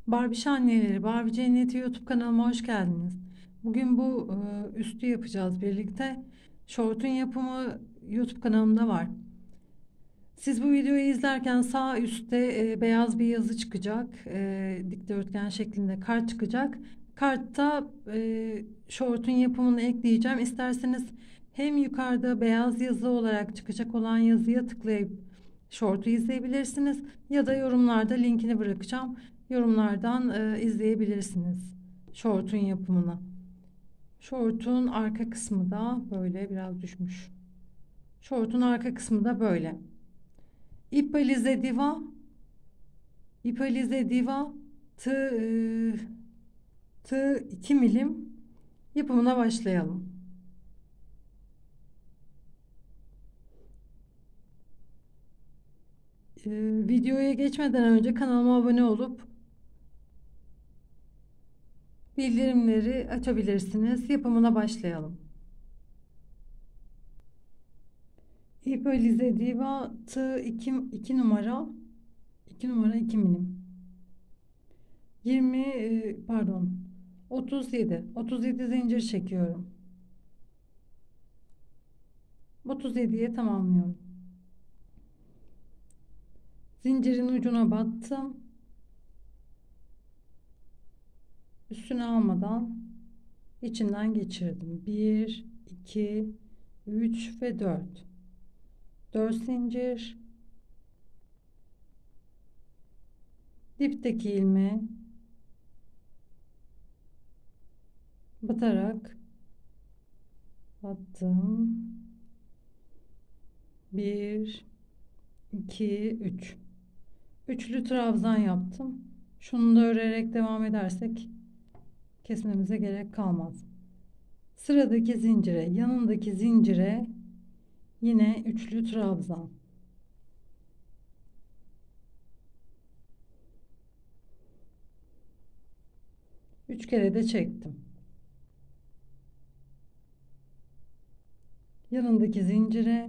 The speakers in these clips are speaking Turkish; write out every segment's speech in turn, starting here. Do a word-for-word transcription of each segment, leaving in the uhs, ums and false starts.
Barbiş anneleri, Barbie Cenneti YouTube kanalıma hoş geldiniz. Bugün bu e, üstü yapacağız birlikte. Şortun yapımı YouTube kanalımda var. Siz bu videoyu izlerken sağ üstte e, beyaz bir yazı çıkacak. E, dikdörtgen şeklinde kart çıkacak. Kartta e, şortun yapımını ekleyeceğim. İsterseniz hem yukarıda beyaz yazı olarak çıkacak olan yazıya tıklayıp şortu izleyebilirsiniz. Ya da yorumlarda linkini bırakacağım. Yorumlardan e, izleyebilirsiniz şortun yapımını. Şortun arka kısmı da böyle biraz düşmüş. Şortun arka kısmı da böyle. İp Alize Diva, İp Alize Diva tığ, e, tığ iki milim yapımına başlayalım. E, videoya geçmeden önce kanalıma abone olup bildirimleri açabilirsiniz. Yapımına başlayalım. İp Alize Diva tığ iki, iki numara iki numara iki milim. yirmi e, pardon otuz yedi otuz yedi zincir çekiyorum. otuz yediye tamamlıyorum. Zincirin ucuna battım. Üstüne almadan içinden geçirdim. bir, iki, üç ve dört. dört zincir. Dipteki ilmeğe batarak battım. bir, iki, üç. Üçlü trabzan yaptım. Şunu da örerek devam edersek kesmemize gerek kalmaz. Sıradaki zincire, yanındaki zincire yine üçlü trabzan. Üç kere de çektim. Yanındaki zincire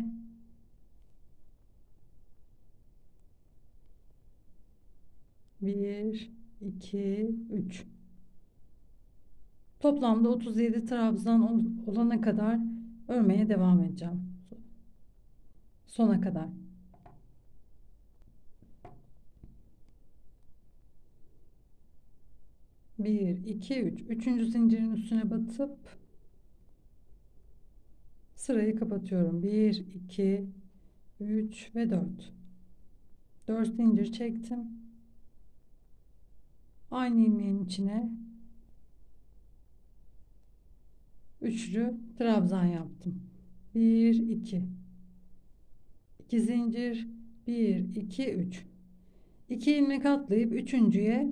bir, iki, üç. Toplamda otuz yedi trabzan olana kadar örmeye devam edeceğim. Sona kadar. bir, iki, üç. Üçüncü zincirin üstüne batıp sırayı kapatıyorum. bir, iki, üç ve dört. dört zincir çektim. Aynı ilmeğin içine üçlü trabzan yaptım. bir, iki. iki zincir. bir, iki, üç. iki ilmek atlayıp üçüncüye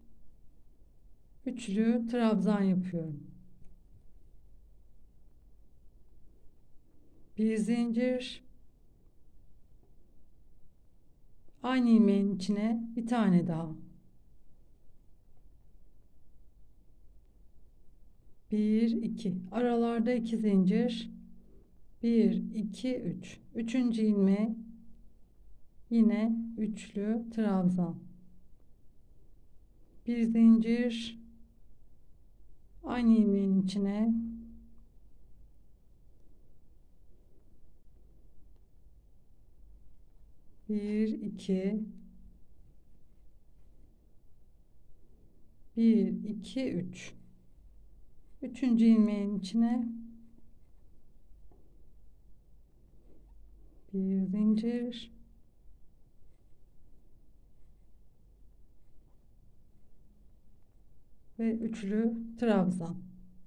üçlü trabzan yapıyorum. Bir zincir. Aynı ilmeğin içine bir tane daha. bir, iki. Aralarda iki zincir. bir, iki, üç. Üçüncü ilmeğe yine üçlü trabzan. Bir zincir. Aynı ilmeğin içine bir, iki, bir, iki, üç. Üçüncü ilmeğin içine bir zincir. Ve üçlü trabzan.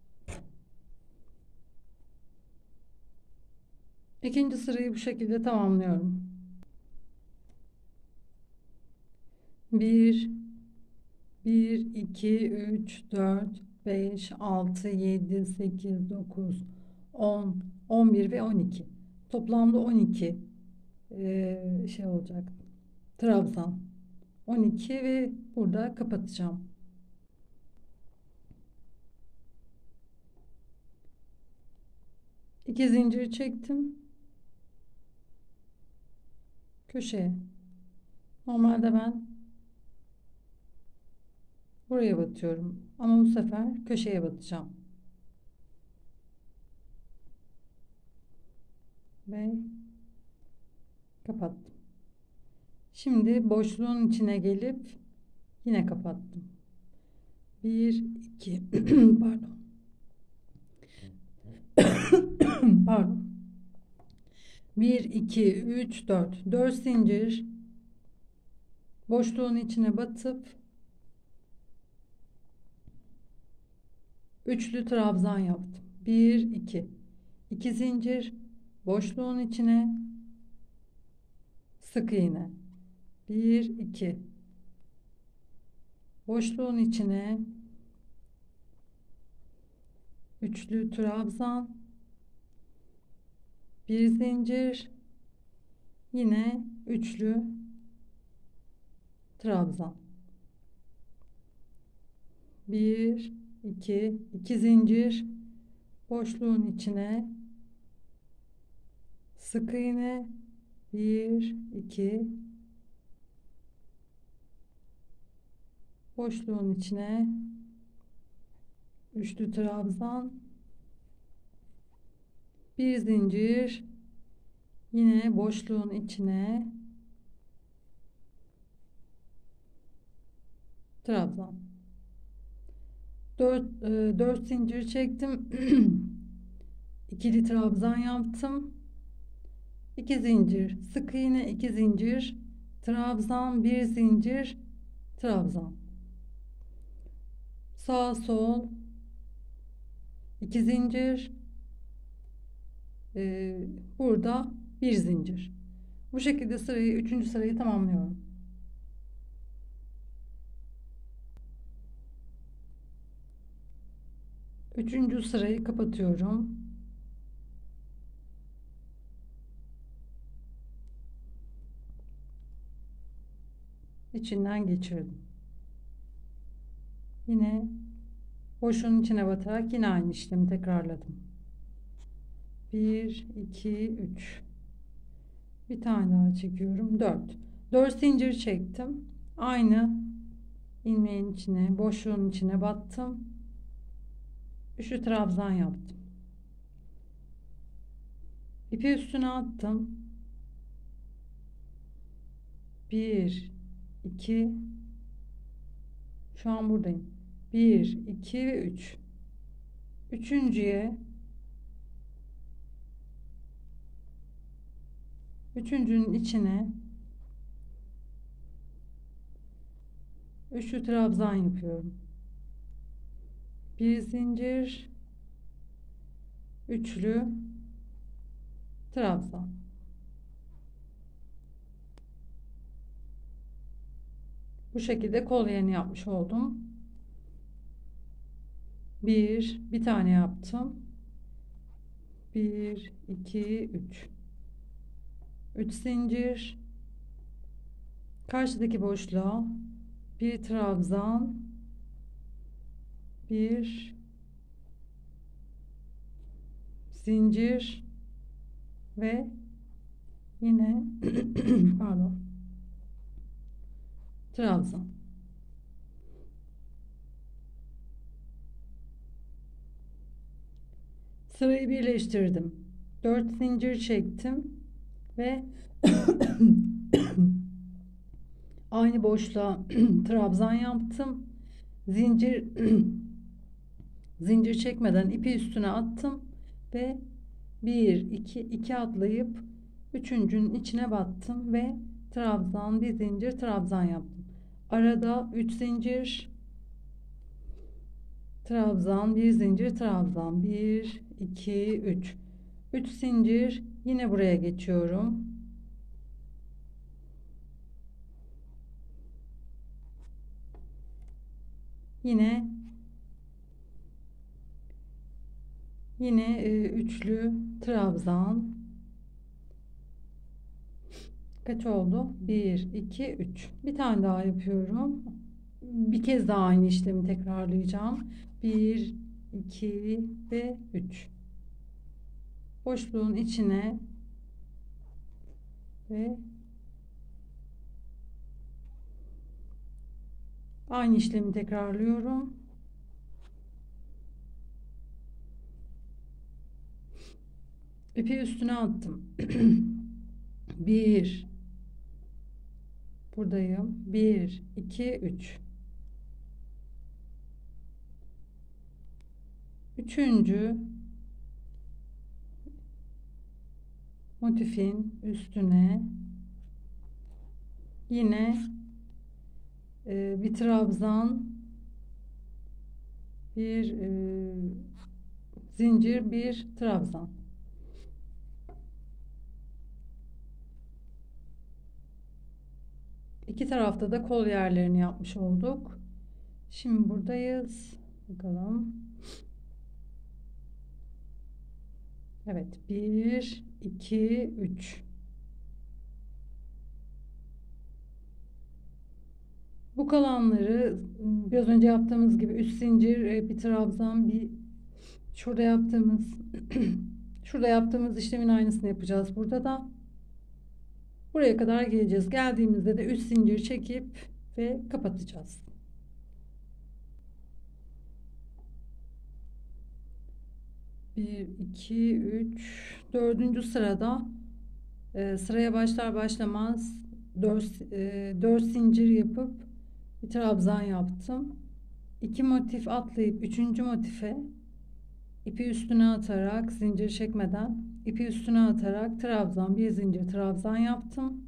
İkinci sırayı bu şekilde tamamlıyorum. bir, bir, iki, üç, dört, beş, altı, yedi, sekiz, dokuz, on, on bir ve on iki. Toplamda on iki ee, şey olacak. Trabzan. on iki ve burada kapatacağım. iki zincir çektim. Köşeye. Normalde ben Buraya batıyorum. Ama bu sefer köşeye batacağım. Ve kapattım. Şimdi boşluğun içine gelip yine kapattım. Bir, iki, pardon. Pardon. Bir, iki, üç, dört. dört zincir boşluğun içine batıp üçlü trabzan yaptım. bir, iki. iki zincir boşluğun içine sık iğne. bir, iki. Boşluğun içine üçlü trabzan, bir zincir, yine üçlü trabzan. bir, iki, iki zincir boşluğun içine sık iğne. bir, iki. Boşluğun içine üçlü trabzan, bir zincir, yine boşluğun içine trabzan. dört, dört zincir çektim. ikili trabzan yaptım. iki zincir sık iğne, iki zincir trabzan, bir zincir trabzan. Sağ sol iki zincir, ee, burada bir zincir. Bu şekilde sırayı, üçüncü sırayı tamamlıyorum. Üçüncü sırayı kapatıyorum. İçinden geçirdim. Yine boşluğun içine batarak yine aynı işlemi tekrarladım. bir, iki, üç. Bir tane daha çekiyorum. dört. dört zincir çektim. Aynı ilmeğin içine, boşluğun içine battım. Üçlü trabzan yaptım. İpi üstüne attım. bir, iki. Şu an buradayım. bir, iki ve üç. Üçüncüye üçüncünün içine üçlü trabzan yapıyorum. Bir zincir, üçlü trabzan. Bu şekilde kol yerini yapmış oldum. Bir, bir tane yaptım. Bir, iki, üç. Üç zincir. Karşıdaki boşluğa bir trabzan, bir zincir ve yine pardon trabzan. Sırayı birleştirdim. dört zincir çektim ve aynı boşluğa trabzan yaptım. Zincir zincir çekmeden ipi üstüne attım ve bir, iki, iki atlayıp üçüncünün içine battım ve trabzan, bir zincir trabzan yaptım. Arada üç zincir trabzan, bir zincir trabzan, bir, iki, üç. üç zincir, yine buraya geçiyorum. Yine yine e, üçlü trabzan. Kaç oldu? bir, iki, üç. Bir tane daha yapıyorum. Bir kez daha aynı işlemi tekrarlayacağım. bir, iki ve üç. Boşluğun içine ve Aynı işlemi tekrarlıyorum. İpi üstüne attım. Bir, buradayım. Bir, iki, üç. Üçüncü motifin üstüne yine e, bir trabzan, bir e, zincir, bir trabzan. İki tarafta da kol yerlerini yapmış olduk. Şimdi buradayız. Bakalım. Evet. Bir, iki, üç. Bu kalanları biraz önce yaptığımız gibi üç zincir, bir trabzan, bir şurada yaptığımız şurada yaptığımız işlemin aynısını yapacağız. Burada da buraya kadar geleceğiz. Geldiğimizde de üç zincir çekip ve kapatacağız. bir, iki, üç, dördüncü sırada e, sıraya başlar başlamaz dört, e, dört zincir yapıp bir trabzan yaptım. iki motif atlayıp üçüncü motife ipi üstüne atarak zincir çekmeden ipi üstüne atarak trabzan, bir zincir trabzan yaptım.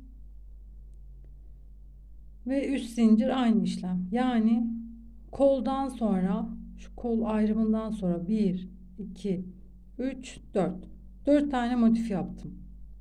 Ve üç zincir aynı işlem. Yani koldan sonra, şu kol ayrımından sonra bir, iki, üç, dört. dört tane motif yaptım.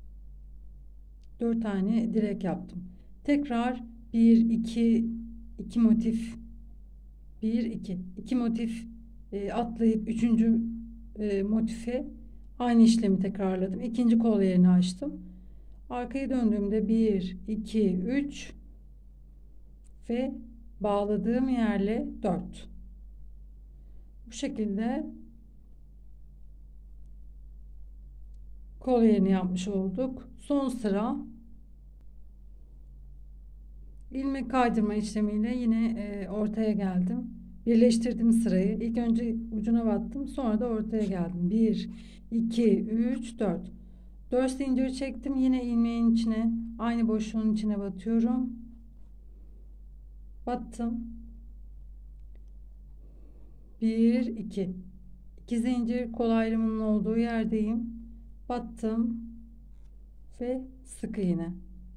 dört tane direk yaptım. Tekrar bir, iki, iki motif, bir, iki, iki motif e, atlayıp üçüncü e, motife aynı işlemi tekrarladım. İkinci kol yerini açtım. Arkayı döndüğümde bir, iki, üç ve bağladığım yerle dört. Bu şekilde kol yerini yapmış olduk. Son sıra ilmek kaydırma işlemiyle yine e, ortaya geldim. Birleştirdim sırayı. İlk önce ucuna battım, sonra da ortaya geldim. bir, iki, üç, dört. dört zincir çektim. Yine ilmeğin içine, aynı boşluğun içine batıyorum. Battım. bir, iki. iki zincir kol ayrımının olduğu yerdeyim. Battım ve sık iğne.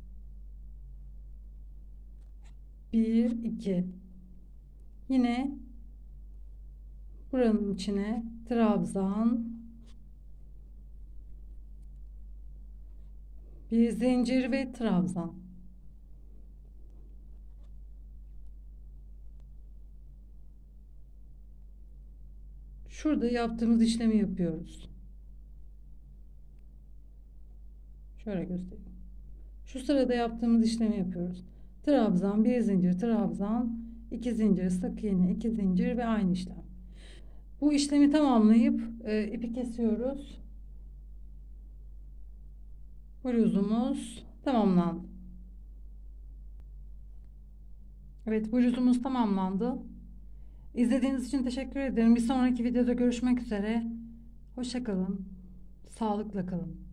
bir, iki. Yine buranın içine trabzan, bir zincir ve trabzan. Şurada yaptığımız işlemi yapıyoruz. Şöyle göstereyim. Şu sırada yaptığımız işlemi yapıyoruz. Trabzan, bir zincir, trabzan, iki zincir, sık iğne, iki zincir ve aynı işlem. Bu işlemi tamamlayıp e, ipi kesiyoruz. Bluzumuz tamamlandı. Evet, bluzumuz tamamlandı. İzlediğiniz için teşekkür ederim. Bir sonraki videoda görüşmek üzere. Hoşça kalın. Sağlıkla kalın.